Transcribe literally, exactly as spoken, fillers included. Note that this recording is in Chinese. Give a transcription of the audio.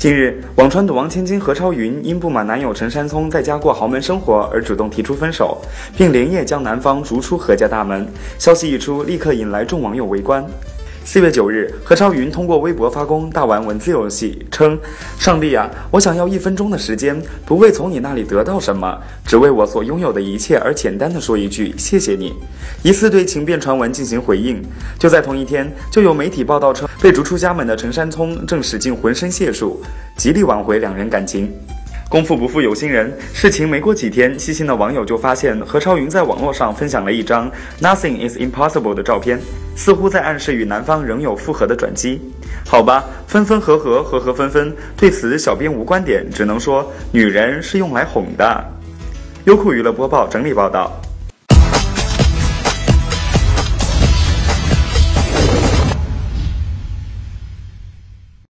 近日，网传赌王千金何超云因不满男友陈山聪在家过豪门生活而主动提出分手，并连夜将男方逐出何家大门。消息一出，立刻引来众网友围观。四月九日，何超云通过微博发公大玩文字游戏，称：“上帝啊，我想要一分钟的时间，不为从你那里得到什么，只为我所拥有的一切而简单的说一句谢谢你。”疑似对情变传闻进行回应。就在同一天，就有媒体报道称，被逐出家门的陈山聪正使尽浑身解数，极力挽回两人感情。功夫不负有心人，事情没过几天，细心的网友就发现何超云在网络上分享了一张 Nothing is impossible 的照片，似乎在暗示与男方仍有复合的转机。好吧，分分合合，合合分分，对此小编无观点，只能说女人是用来哄的。优酷娱乐播报整理报道。